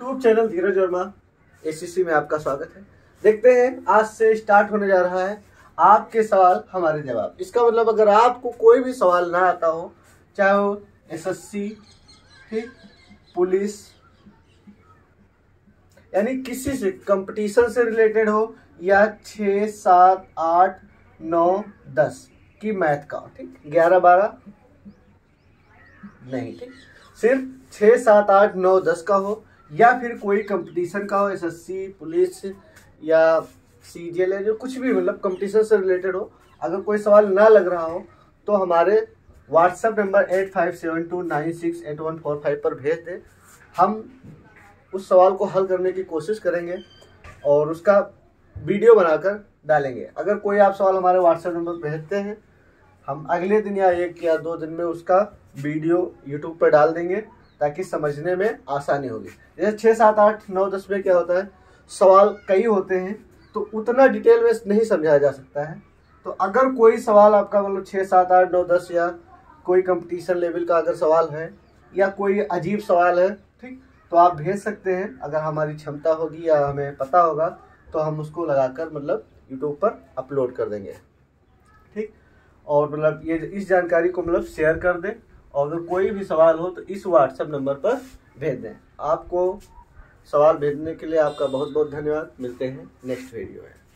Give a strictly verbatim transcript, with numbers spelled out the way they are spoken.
YouTube channel Dheeraj Verma ACC में आपका स्वागत है। देखते हैं आज से स्टार्ट होने जा रहा है आपके सवाल हमारे जवाब। इसका मतलब अगर आपको कोई भी सवाल ना आता हो, चाहे वो एसएससी, ठीक, पुलिस, यानी किसी से कंपटीशन से रिलेटेड हो, या छः सात आठ नौ दस की मैथ का हो, ठीक, ग्यारह बारह नहीं, ठीक, सिर्फ छः सात आठ नौ दस का हो, या फिर कोई कंपटीशन का हो, एसएससी, पुलिस या सीजीएल, जो कुछ भी मतलब कंपटीशन से रिलेटेड हो, अगर कोई सवाल ना लग रहा हो तो हमारे WhatsApp number eight five seven two nine six eight one four five पर भेज दें। हम उस सवाल को हल करने की कोशिश करेंगे और उसका वीडियो बनाकर डालेंगे। अगर कोई आप सवाल हमारे व्हाट्सएप नंबर भेजते हैं, हम अगले दिन या एक या दो दिन में उसका वीडियो यूट्यूब पर डाल देंगे ताकि समझने में आसानी होगी। जैसे छः सात आठ नौ दस में क्या होता है, सवाल कई होते हैं तो उतना डिटेल में नहीं समझाया जा सकता है। तो अगर कोई सवाल आपका मतलब छः सात आठ नौ दस या कोई कंपटीशन लेवल का अगर सवाल है या कोई अजीब सवाल है, ठीक, तो आप भेज सकते हैं। अगर हमारी क्षमता होगी या हमें पता होगा तो हम उसको लगाकर मतलब यूट्यूब पर अपलोड कर देंगे, ठीक। और मतलब ये इस जानकारी को मतलब शेयर कर दें, और अगर कोई भी सवाल हो तो इस व्हाट्सएप नंबर पर भेज दें। आपको सवाल भेजने के लिए आपका बहुत बहुत धन्यवाद। मिलते हैं नेक्स्ट वीडियो में।